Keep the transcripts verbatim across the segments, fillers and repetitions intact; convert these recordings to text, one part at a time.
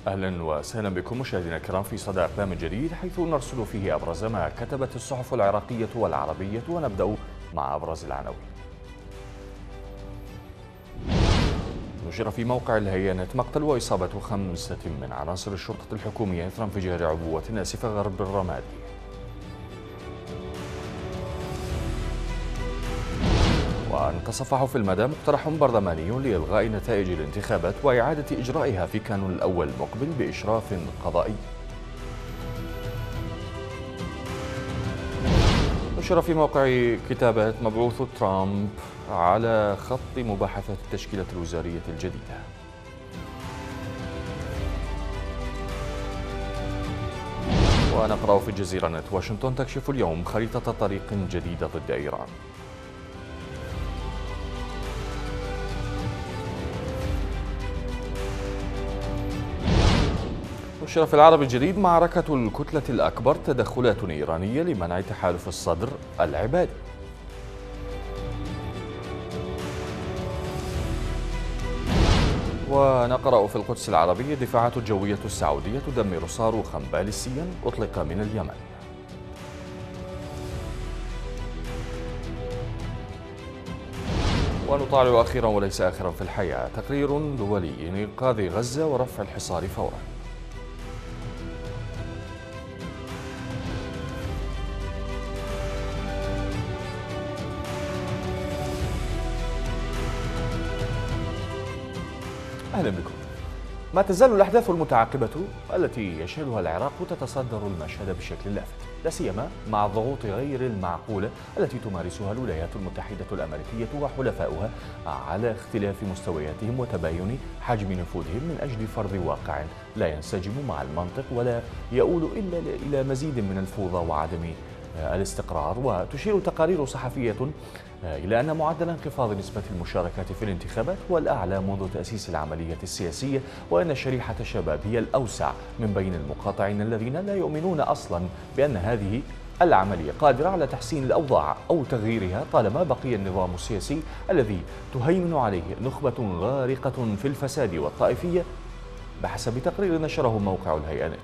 أهلا وسهلا بكم مشاهدينا الكرام في صدى أقلام جديد، حيث نرصد فيه أبرز ما كتبت الصحف العراقية والعربية، ونبدأ مع أبرز العناوين. نشر في موقع الهيانات مقتل وإصابة خمسة من عناصر الشرطة الحكومية إثر انفجار عبوة آسفة غرب الرمادي. وانتصف في المدى مقترح برلماني لإلغاء نتائج الانتخابات وإعادة إجرائها في كانون الأول المقبل بإشراف قضائي. نشر في موقع كتابات مبعوث ترامب على خط مباحثات التشكيلة الوزارية الجديدة. ونقرأ في الجزيرة نت: واشنطن تكشف اليوم خريطة طريق جديدة ضد إيران. نشر في العرب الجديد: معركة الكتلة الأكبر، تدخلات إيرانية لمنع تحالف الصدر العبادي. ونقرأ في القدس العربية: الدفاعات الجوية السعودية تدمر صاروخا باليستيا أطلق من اليمن. ونطالع أخيرا وليس آخرا في الحياة: تقرير دولي لإنقاذ غزة ورفع الحصار فورا. أهلا بكم. ما تزال الأحداث المتعاقبة التي يشهدها العراق تتصدر المشهد بشكل لافت، لا سيما مع الضغوط غير المعقولة التي تمارسها الولايات المتحدة الأمريكية وحلفاؤها على اختلاف مستوياتهم وتباين حجم نفوذهم من أجل فرض واقع لا ينسجم مع المنطق ولا يؤول إلا إلى مزيد من الفوضى وعدم الاستقرار. وتشير تقارير صحفية إلى أن معدل انخفاض نسبة المشاركة في الانتخابات هو الأعلى منذ تأسيس العملية السياسية، وأن شريحة الشباب هي الأوسع من بين المقاطعين الذين لا يؤمنون أصلا بأن هذه العملية قادرة على تحسين الأوضاع أو تغييرها، طالما بقي النظام السياسي الذي تهيمن عليه نخبة غارقة في الفساد والطائفية، بحسب تقرير نشره موقع الهيانات.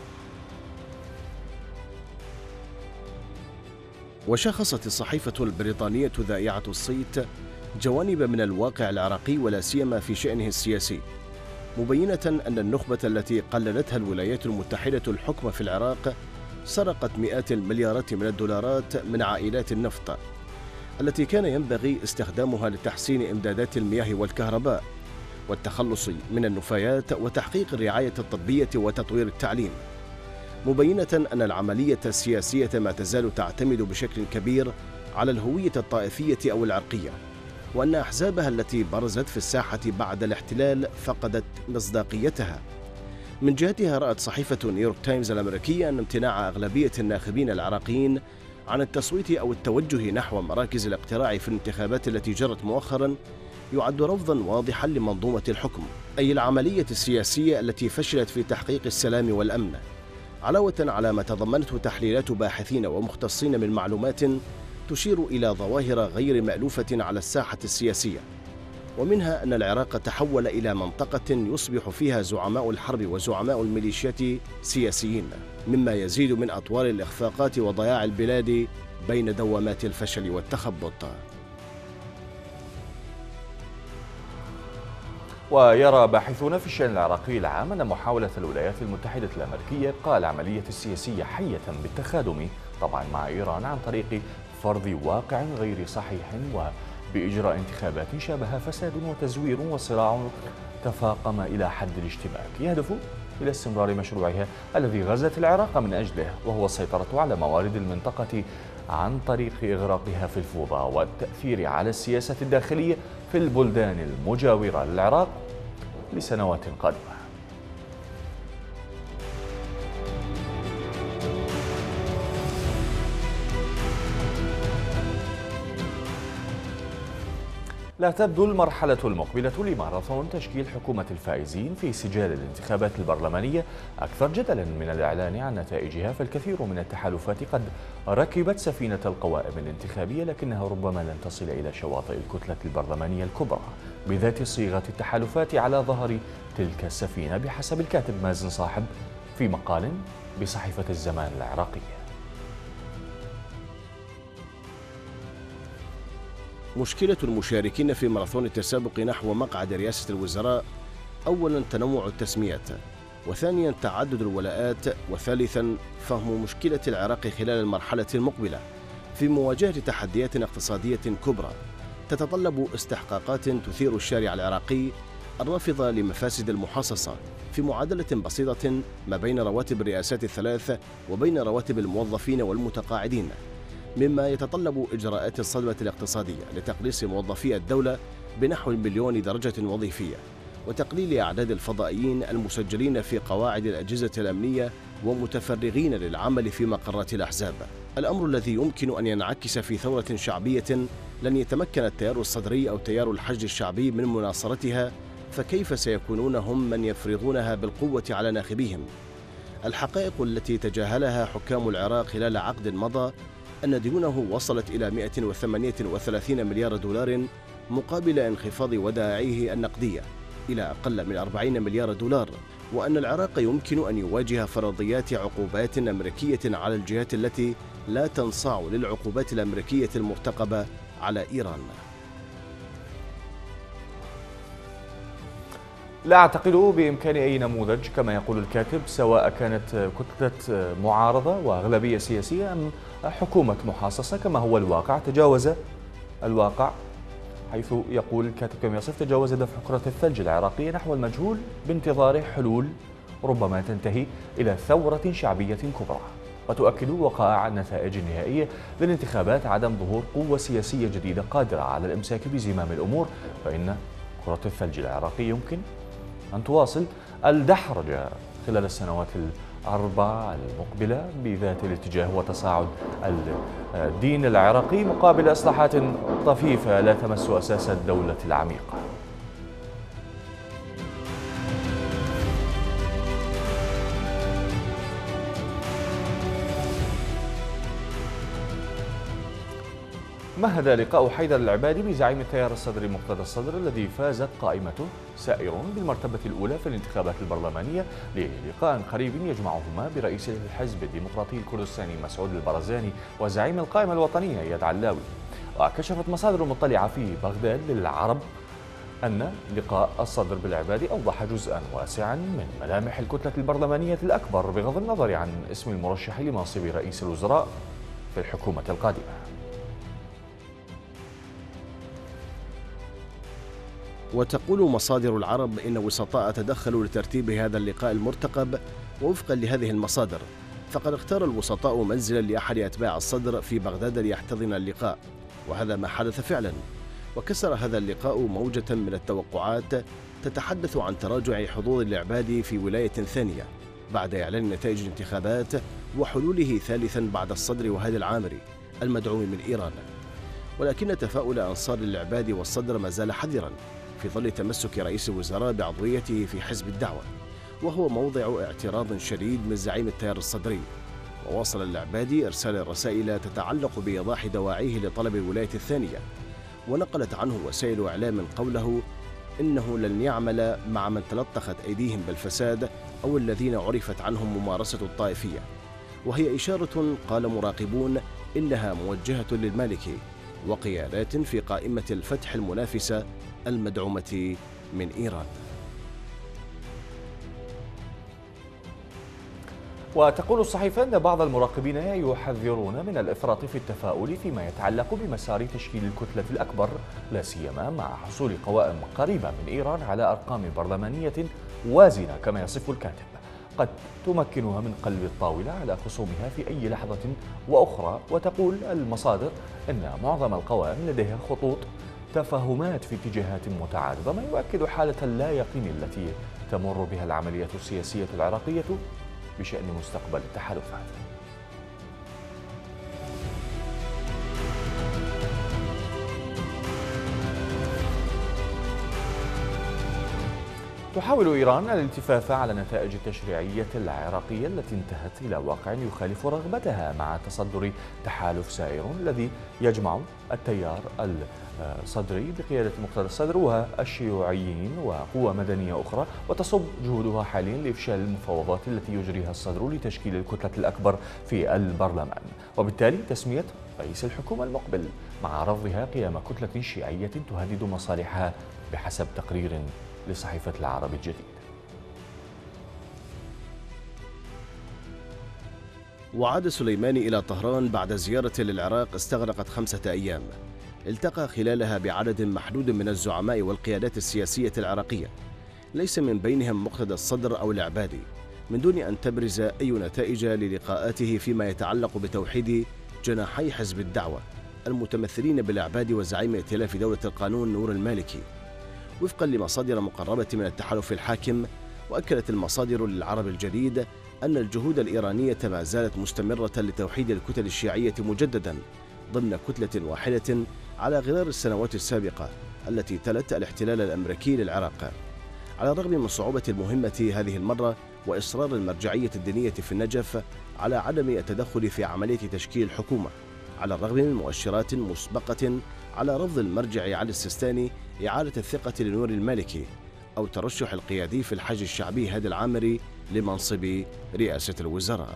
وشخصت الصحيفة البريطانية ذائعة الصيت جوانب من الواقع العراقي ولا سيما في شأنه السياسي، مبينة أن النخبة التي قلدتها الولايات المتحدة الحكم في العراق سرقت مئات المليارات من الدولارات من عائلات النفط التي كان ينبغي استخدامها لتحسين إمدادات المياه والكهرباء والتخلص من النفايات وتحقيق الرعاية الطبية وتطوير التعليم، مبينة أن العملية السياسية ما تزال تعتمد بشكل كبير على الهوية الطائفية أو العرقية، وأن أحزابها التي برزت في الساحة بعد الاحتلال فقدت مصداقيتها. من جهتها رأت صحيفة نيويورك تايمز الأمريكية أن امتناع أغلبية الناخبين العراقيين عن التصويت أو التوجه نحو مراكز الاقتراع في الانتخابات التي جرت مؤخرا يعد رفضا واضحا لمنظومة الحكم، أي العملية السياسية التي فشلت في تحقيق السلام والأمن، علاوة على ما تضمنته تحليلات باحثين ومختصين من معلومات تشير إلى ظواهر غير مألوفة على الساحة السياسية، ومنها أن العراق تحول إلى منطقة يصبح فيها زعماء الحرب وزعماء الميليشيات سياسيين، مما يزيد من أطوار الإخفاقات وضياع البلاد بين دوامات الفشل والتخبط. ويرى باحثون في الشأن العراقي العام أن محاولة الولايات المتحدة الأمريكية إبقاء العملية السياسية حية بالتخادم طبعا مع إيران عن طريق فرض واقع غير صحيح وبإجراء انتخابات شابها فساد وتزوير وصراع تفاقم إلى حد الاشتباك يهدف إلى استمرار مشروعها الذي غزت العراق من أجله، وهو السيطرة على موارد المنطقة عن طريق إغراقها في الفوضى والتأثير على السياسة الداخلية في البلدان المجاورة للعراق لسنوات قادمة. لا تبدو المرحلة المقبلة لماراثون تشكيل حكومة الفائزين في سجال الانتخابات البرلمانية أكثر جدلا من الإعلان عن نتائجها، فالكثير من التحالفات قد ركبت سفينة القوائم الانتخابية لكنها ربما لن تصل إلى شواطئ الكتلة البرلمانية الكبرى بذات صيغة التحالفات على ظهر تلك السفينة، بحسب الكاتب مازن صاحب في مقال بصحيفة الزمان العراقية. مشكلة المشاركين في ماراثون التسابق نحو مقعد رئاسة الوزراء أولاً تنوع التسميات، وثانياً تعدد الولاءات، وثالثاً فهم مشكلة العراق خلال المرحلة المقبلة في مواجهة تحديات اقتصادية كبرى تتطلب استحقاقات تثير الشارع العراقي الرافضة لمفاسد المحاصصة في معادلة بسيطة ما بين رواتب الرئاسات الثلاث وبين رواتب الموظفين والمتقاعدين، مما يتطلب إجراءات الصدمة الاقتصادية لتقليص موظفي الدولة بنحو المليون درجة وظيفية، وتقليل أعداد الفضائيين المسجلين في قواعد الأجهزة الأمنية ومتفرغين للعمل في مقرات الأحزاب، الأمر الذي يمكن أن ينعكس في ثورة شعبية لن يتمكن التيار الصدري أو تيار الحشد الشعبي من مناصرتها، فكيف سيكونون هم من يفرضونها بالقوة على ناخبيهم؟ الحقائق التي تجاهلها حكام العراق خلال عقد مضى أن ديونه وصلت إلى مئة وثمانية وثلاثين مليار دولار مقابل انخفاض ودائعه النقدية إلى أقل من أربعين مليار دولار، وأن العراق يمكن أن يواجه فرضيات عقوبات أمريكية على الجهات التي لا تنصاع للعقوبات الأمريكية المرتقبة على إيران. لا أعتقد بإمكان أي نموذج كما يقول الكاتب، سواء كانت كتلة معارضة وأغلبية سياسية أم حكومة محاصصة كما هو الواقع، تجاوز الواقع حيث يقول الكاتب كما يصف تجاوز دفع كرة الثلج العراقية نحو المجهول بانتظار حلول ربما تنتهي إلى ثورة شعبية كبرى. وتؤكد وقائع النتائج النهائية للانتخابات عدم ظهور قوة سياسية جديدة قادرة على الإمساك بزمام الأمور، فإن كرة الثلج العراقية يمكن أن تواصل الدحرج خلال السنوات الأربع المقبلة بذات الاتجاه وتصاعد الدين العراقي مقابل إصلاحات طفيفة لا تمس أساس الدولة العميقة. مهد لقاء حيدر العبادي بزعيم التيار الصدري مقتدى الصدر الذي فازت قائمته سائر بالمرتبة الأولى في الانتخابات البرلمانية للقاء قريب يجمعهما برئيس الحزب الديمقراطي الكردستاني مسعود البرزاني وزعيم القائمة الوطنية اياد علاوي. وكشفت مصادر مطلعة في بغداد للعرب أن لقاء الصدر بالعبادي أوضح جزءا واسعا من ملامح الكتلة البرلمانية الأكبر بغض النظر عن اسم المرشح لمنصب رئيس الوزراء في الحكومة القادمة. وتقول مصادر العرب إن وسطاء تدخلوا لترتيب هذا اللقاء المرتقب، ووفقا لهذه المصادر فقد اختار الوسطاء منزلا لأحد أتباع الصدر في بغداد ليحتضن اللقاء، وهذا ما حدث فعلا. وكسر هذا اللقاء موجة من التوقعات تتحدث عن تراجع حظوظ العبادي في ولاية ثانية بعد إعلان نتائج الانتخابات وحلوله ثالثا بعد الصدر وهادي العامري المدعوم من إيران. ولكن تفاؤل أنصار العبادي والصدر ما زال حذرا في ظل تمسك رئيس الوزراء بعضويته في حزب الدعوة، وهو موضع اعتراض شديد من زعيم التيار الصدري. وواصل العبادي إرسال الرسائل تتعلق بإيضاح دواعيه لطلب الولاية الثانية، ونقلت عنه وسائل إعلام قوله إنه لن يعمل مع من تلطخت أيديهم بالفساد أو الذين عرفت عنهم ممارسة الطائفية، وهي إشارة قال مراقبون إنها موجهة للمالكي وقيادات في قائمة الفتح المنافسة المدعومة من إيران. وتقول الصحيفة أن بعض المراقبين يحذرون من الإفراط في التفاؤل فيما يتعلق بمسار تشكيل الكتلة الأكبر، لا سيما مع حصول قوائم قريبة من إيران على أرقام برلمانية وازنة كما يصف الكاتب، قد تمكنها من قلب الطاولة على خصومها في أي لحظة وأخرى. وتقول المصادر أن معظم القوائم لديها خطوط تفاهمات في اتجاهات متعارضة، ما يؤكد حالة اللا يقين التي تمر بها العملية السياسية العراقية بشأن مستقبل التحالفات. تحاول إيران الالتفاف على نتائج التشريعية العراقية التي انتهت إلى واقع يخالف رغبتها مع تصدر تحالف سائر الذي يجمع التيار الصدري بقيادة مقتدى الصدر والشيوعيين وقوى مدنية أخرى، وتصب جهودها حاليا لإفشال المفاوضات التي يجريها الصدر لتشكيل الكتلة الأكبر في البرلمان، وبالتالي تسمية رئيس الحكومة المقبل، مع رفضها قيام كتلة شيعية تهدد مصالحها بحسب تقرير لصحيفة العربي الجديد. وعاد سليماني إلى طهران بعد زيارة للعراق استغرقت خمسة أيام، التقى خلالها بعدد محدود من الزعماء والقيادات السياسية العراقية، ليس من بينهم مقتدى الصدر أو العبادي، من دون أن تبرز أي نتائج للقاءاته فيما يتعلق بتوحيد جناحي حزب الدعوة المتمثلين بالعبادي وزعيم ائتلاف دولة القانون نور المالكي. وفقا لمصادر مقربة من التحالف الحاكم، وأكدت المصادر للعرب الجديد أن الجهود الإيرانية ما زالت مستمرة لتوحيد الكتل الشيعية مجددا ضمن كتلة واحدة على غرار السنوات السابقة التي تلت الاحتلال الأمريكي للعراق. على الرغم من صعوبة المهمة هذه المرة وإصرار المرجعية الدينية في النجف على عدم التدخل في عملية تشكيل الحكومة، على الرغم من مؤشرات مسبقة على رفض المرجع علي السيستاني إعادة الثقة لنور المالكي أو ترشح القيادي في الحج الشعبي هادي العامري لمنصب رئاسة الوزراء.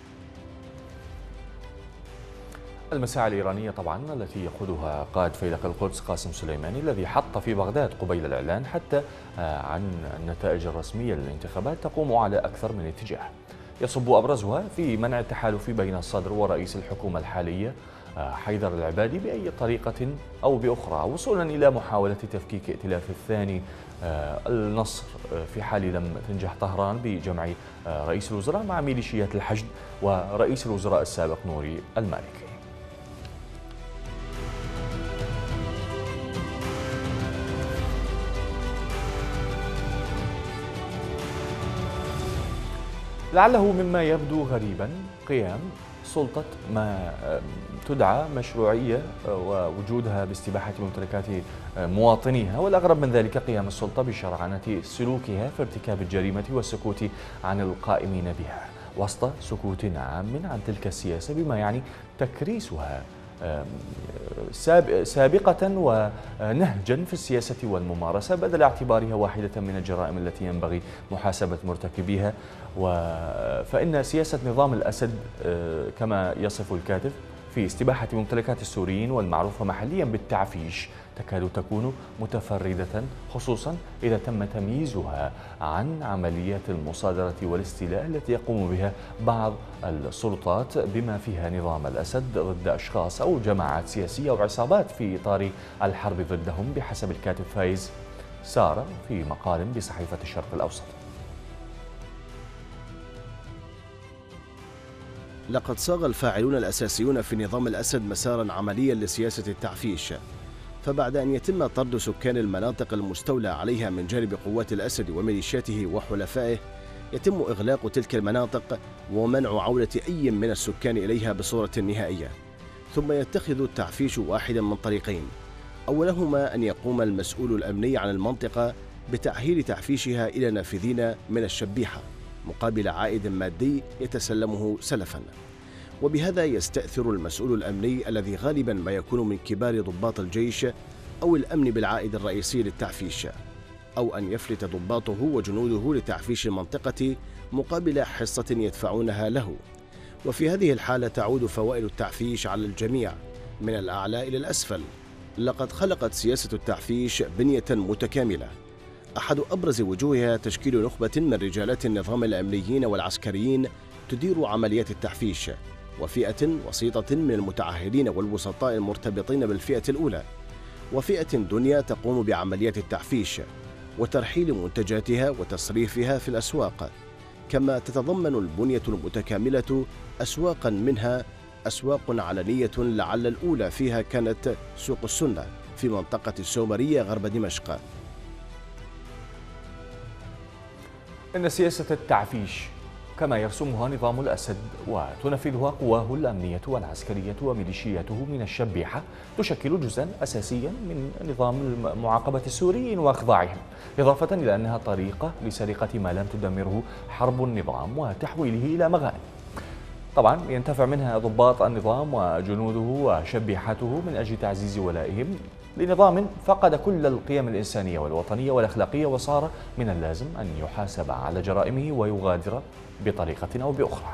المساعي الإيرانية طبعا التي يقودها قائد فيلق القدس قاسم سليماني الذي حط في بغداد قبيل الإعلان حتى عن النتائج الرسمية للانتخابات تقوم على أكثر من اتجاه، يصب أبرزها في منع التحالف بين الصدر ورئيس الحكومة الحالية حيدر العبادي بأي طريقة أو بأخرى، وصولا إلى محاولة تفكيك ائتلاف الثاني النصر في حال لم تنجح طهران بجمع رئيس الوزراء مع ميليشيات الحشد ورئيس الوزراء السابق نوري المالكي. لعله مما يبدو غريبا قيام سلطة ما تدعى مشروعية ووجودها باستباحة ممتلكات مواطنيها، والأغرب من ذلك قيام السلطة بشرعنة سلوكها في ارتكاب الجريمة والسكوت عن القائمين بها وسط سكوت عام عن تلك السياسة، بما يعني تكريسها سابقة ونهجا في السياسة والممارسة بدل اعتبارها واحدة من الجرائم التي ينبغي محاسبة مرتكبيها. فإن سياسة نظام الأسد كما يصف الكاتب في استباحة ممتلكات السوريين والمعروفة محليا بالتعفيش تكاد تكون متفردة، خصوصا إذا تم تمييزها عن عمليات المصادرة والاستيلاء التي يقوم بها بعض السلطات بما فيها نظام الأسد ضد أشخاص أو جماعات سياسية أو عصابات في إطار الحرب ضدهم، بحسب الكاتب فايز سارة في مقال بصحيفة الشرق الأوسط. لقد صاغ الفاعلون الأساسيون في نظام الأسد مسارا عمليا لسياسة التعفيش، فبعد أن يتم طرد سكان المناطق المستولى عليها من جانب قوات الأسد وميليشياته وحلفائه، يتم إغلاق تلك المناطق ومنع عودة أي من السكان إليها بصورة نهائية، ثم يتخذ التعفيش واحدا من طريقين: أولهما أن يقوم المسؤول الأمني عن المنطقة بتأهيل تعفيشها إلى نافذين من الشبيحة مقابل عائد مادي يتسلمه سلفا، وبهذا يستأثر المسؤول الأمني الذي غالبا ما يكون من كبار ضباط الجيش أو الأمن بالعائد الرئيسي للتعفيش، أو أن يفلت ضباطه وجنوده لتعفيش المنطقة مقابل حصة يدفعونها له، وفي هذه الحالة تعود فوائد التعفيش على الجميع من الأعلى إلى الأسفل. لقد خلقت سياسة التعفيش بنية متكاملة أحد أبرز وجوهها تشكيل نخبة من رجالات النظام الأمنيين والعسكريين تدير عمليات التعفيش، وفئة وسيطة من المتعهدين والوسطاء المرتبطين بالفئة الأولى، وفئة دنيا تقوم بعمليات التعفيش وترحيل منتجاتها وتصريفها في الأسواق، كما تتضمن البنية المتكاملة أسواقا منها أسواق علنية، لعل الأولى فيها كانت سوق السنة في منطقة السومرية غرب دمشق. إن سياسة التعفيش كما يرسمها نظام الأسد وتنفذها قواه الأمنية والعسكرية وميليشياته من الشبيحة، تشكل جزءا أساسيا من نظام المعاقبة السوري وإخضاعهم، إضافة إلى أنها طريقة لسرقة ما لم تدمره حرب النظام وتحويله إلى مغانم. طبعا ينتفع منها ضباط النظام وجنوده وشبيحته من أجل تعزيز ولائهم لنظام فقد كل القيم الإنسانية والوطنية والأخلاقية، وصار من اللازم أن يحاسب على جرائمه ويغادر بطريقة أو بأخرى.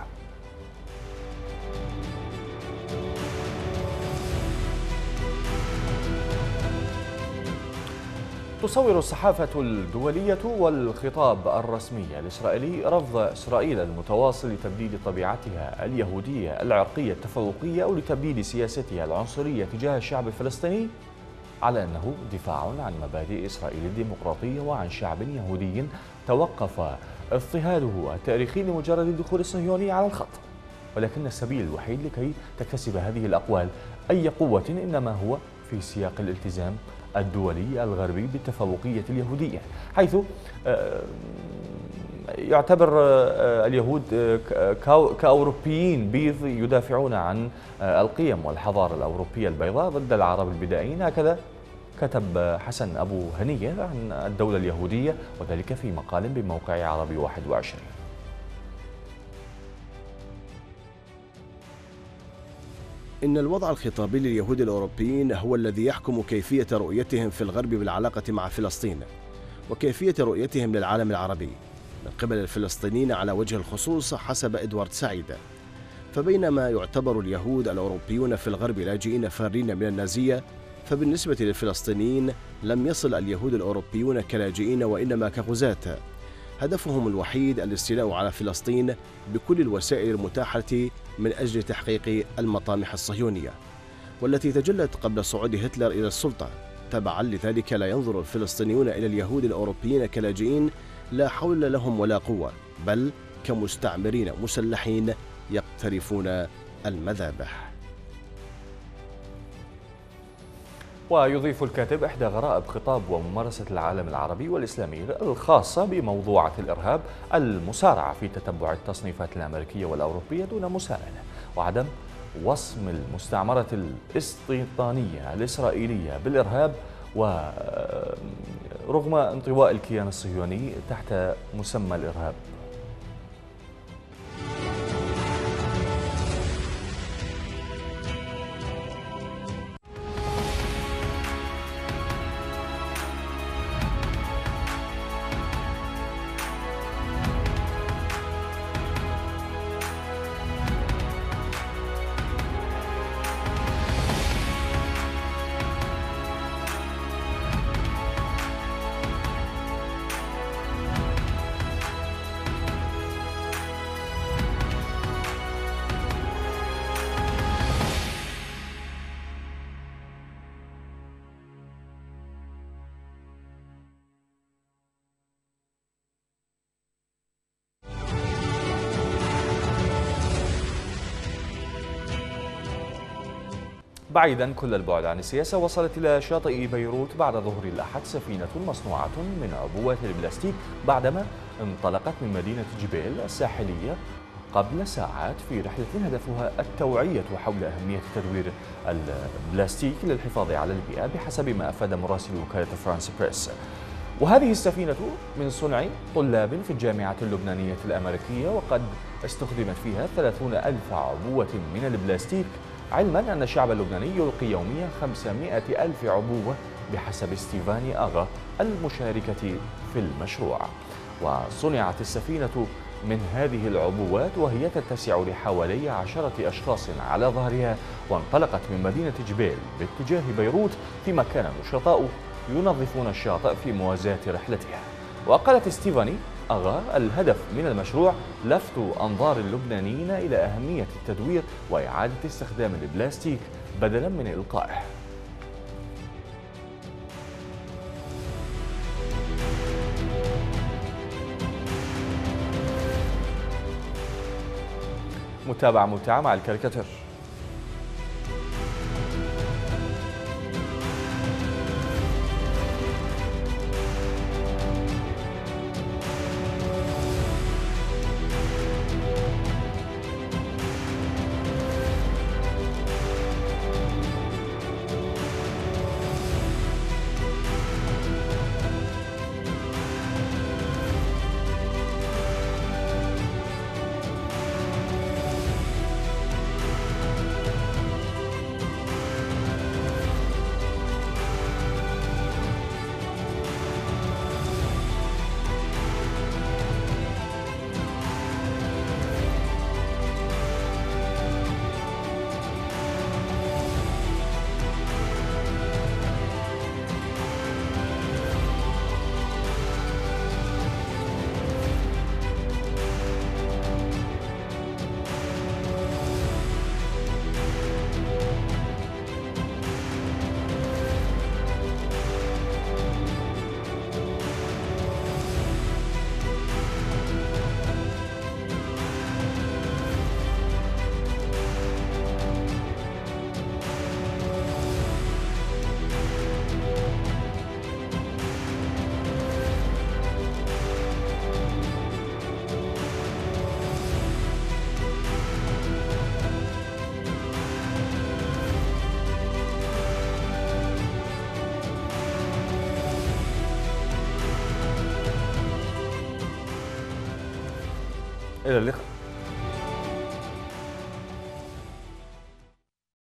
تصور الصحافة الدولية والخطاب الرسمي الإسرائيلي رفض إسرائيل المتواصل لتبديل طبيعتها اليهودية العرقية التفوقية أو لتبديل سياستها العنصرية تجاه الشعب الفلسطيني على أنه دفاع عن مبادئ إسرائيل الديمقراطية وعن شعب يهودي توقف اضطهاده التاريخي لمجرد الدخول الصهيوني على الخط. ولكن السبيل الوحيد لكي تكتسب هذه الأقوال أي قوة إنما هو في سياق الالتزام الدولي الغربي بالتفوقية اليهودية، حيث يعتبر اليهود كأوروبيين بيض يدافعون عن القيم والحضارة الأوروبية البيضاء ضد العرب البدائيين. هكذا كتب حسن أبو هنية عن الدولة اليهودية، وذلك في مقال بموقع عربي واحد وعشرين. إن الوضع الخطابي لليهود الأوروبيين هو الذي يحكم كيفية رؤيتهم في الغرب بالعلاقة مع فلسطين وكيفية رؤيتهم للعالم العربي من قبل الفلسطينيين على وجه الخصوص حسب إدوارد سعيد. فبينما يعتبر اليهود الأوروبيون في الغرب لاجئين فارين من النازية، فبالنسبة للفلسطينيين لم يصل اليهود الأوروبيون كلاجئين وإنما كغزاة هدفهم الوحيد الاستيلاء على فلسطين بكل الوسائل المتاحة من أجل تحقيق المطامح الصهيونية، والتي تجلت قبل صعود هتلر إلى السلطة. تبعا لذلك لا ينظر الفلسطينيون إلى اليهود الأوروبيين كلاجئين لا حول لهم ولا قوة، بل كمستعمرين مسلحين يقترفون المذابح. ويضيف الكاتب إحدى غرائب خطاب وممارسة العالم العربي والإسلامي الخاصة بموضوعة الإرهاب المسارعة في تتبع التصنيفات الأمريكية والأوروبية دون مساءلة، وعدم وصم المستعمرة الاستيطانية الإسرائيلية بالإرهاب، ورغم انطواء الكيان الصهيوني تحت مسمى الإرهاب. بعيدا كل البعد عن السياسة، وصلت إلى شاطئ بيروت بعد ظهر الأحد سفينة مصنوعة من عبوات البلاستيك بعدما انطلقت من مدينة جبيل الساحلية قبل ساعات في رحلة هدفها التوعية حول أهمية تدوير البلاستيك للحفاظ على البيئة بحسب ما أفاد مراسل وكالة فرانس بريس. وهذه السفينة من صنع طلاب في الجامعة اللبنانية الأمريكية، وقد استخدمت فيها ثلاثون ألف عبوة من البلاستيك، علما أن الشعب اللبناني يلقي يوميا خمسمائة ألف عبوة بحسب ستيفاني أغا المشاركة في المشروع. وصنعت السفينة من هذه العبوات وهي تتسع لحوالي عشرة أشخاص على ظهرها، وانطلقت من مدينة جبيل باتجاه بيروت، فيما كان النشطاء ينظفون الشاطئ في موازاة رحلتها. وقالت ستيفاني أغا الهدف من المشروع لفت أنظار اللبنانيين إلى أهمية التدوير وإعادة استخدام البلاستيك بدلا من إلقائه. متابعة ممتعة مع الكاريكاتير. إلى اللقاء.